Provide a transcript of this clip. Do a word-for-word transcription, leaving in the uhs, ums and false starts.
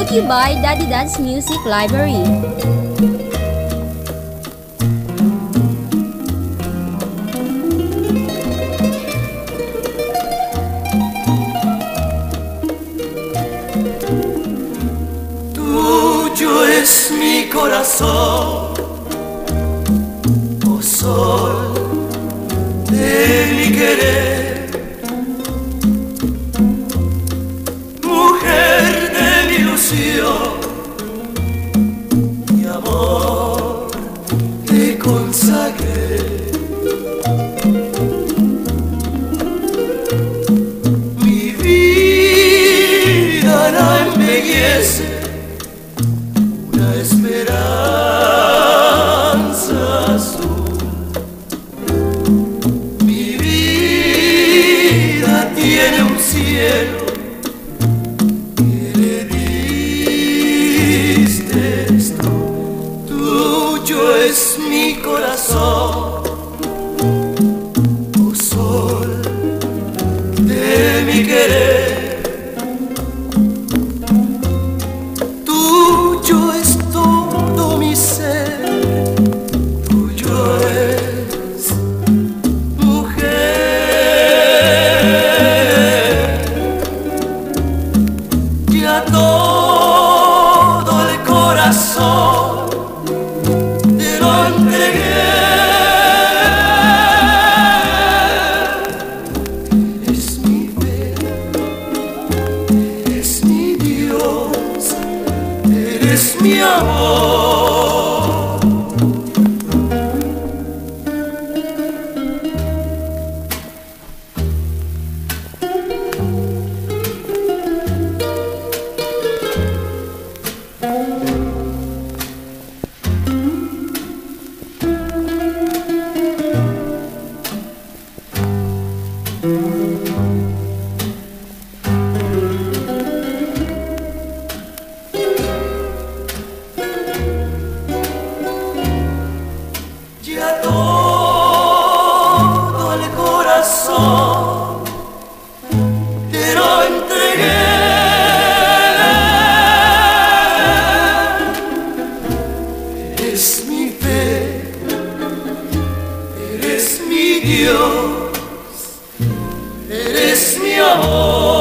brought to you by Daddy Dad's Music Library. Tuyo es mi corazón, oh sol de mi querer, mujer de mi ilusión, mi amor te consagré. Mi vida la embellece una esperanza azul. Mi vida tiene un cielo que le diste tú. Tuyo es mi corazón, oh sol de mi querer. Tuyo es todo mi ser, tuyo es mujer. Ya todo el corazón te lo entregué. Eres mi fe, eres mi Dios, eres mi amor. Ya todo el corazón te lo entregué. Eres mi fe, eres mi Dios, eres mi amor.